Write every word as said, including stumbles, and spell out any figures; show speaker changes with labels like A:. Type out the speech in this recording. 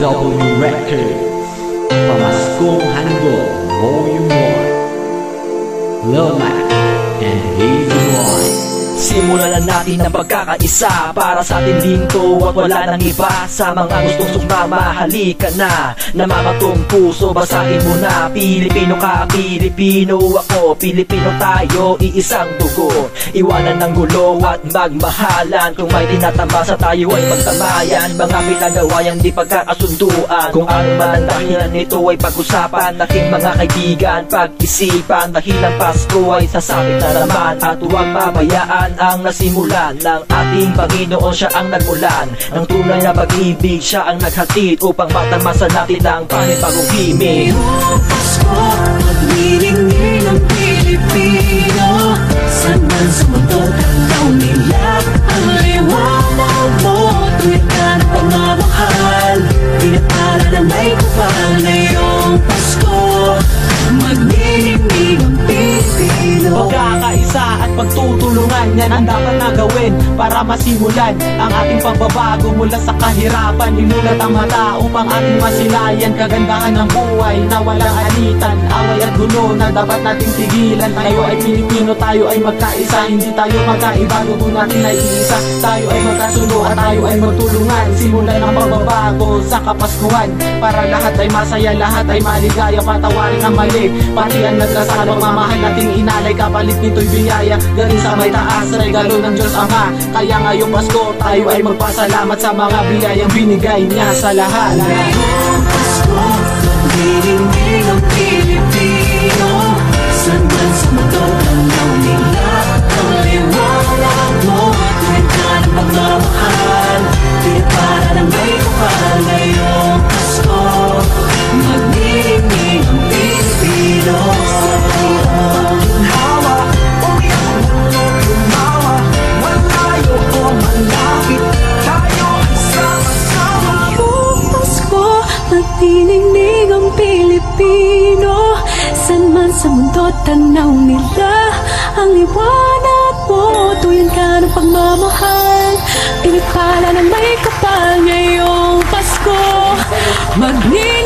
A: W Records, Pamaskong Handog Volume one, Lil Mac and Hazy Boy.
B: Simulan na natin ang pagkakaisa para sa atin din to at wala nang iba. Sa mga gustong sumama, halika na. Namamatong puso, basahin mo na. Pilipino ka, Pilipino ako, Pilipino tayo, iisang dugo. Iwanan ng gulo at magmahalan. Kung may tinatambasa tayo ay magtamayan. Mga pinagawayan di pagkakasunduan. Kung ano man ang dahilan nito ay pag-usapan. Aking mga kaibigan, pag-isipan. Dahil ang Pasko ay sasapit na naman. At huwag pabayaan ang nasimulan ng ating Panginoon. Siya ang nagmulan ng tunay na pag-ibig. Siya ang naghatid upang matamasa natin ang panibagong himig.
C: Ngayong Pasko, magniningning ang Pilipino. Saan man sa mundo, tanaw nila ang liwanag mo. Tuwid ka ng pagmamahal, pinapala na may kapal. Ngayong Pasko, magniningning ang Pilipino.
D: Pagkakaisa at pagtutulungan, yan ang dapat na gawin para masimulan ang ating pagbabago mula sa kahirapan. Inulat ang mata upang ating masilayan kagandahan ng buhay na walang alitan, away at gulo na dapat nating tigilan. Tayo ay Pilipino, tayo ay magkaisa, hindi tayo magkaiba, dugo natin ay iisa. Tayo ay magkasundo at tayo ay magtulungan. Simulan ang pagbabago sa Kapaskuhan para lahat ay masaya, lahat ay maligaya. Patawarin ang mali, pati ang nagkasala. Pagmamahal nating inalay, kapalit nito'y biyaya galing sa may taas, regalo ng Diyos Ama. Kaya ngayong Pasko tayo ay magpasalamat sa mga biyayang binigay niya sa lahat.
C: Ngayong Pasko, magniningning ang Pilipino. Saan man sa mundo, tanaw nila ang liwanag mo. Tuwid ka ng pagmamahal, pinapala na may kapal. Ngayong Pasko, magniningning ang Pilipino. Magniningning ang Pilipino. Saan man sa mundo, tanaw nila ang liwanag mo. Tuyan ka ng pagmamahal, pinagpala na may kapal. Ngayong Pasko, magniningning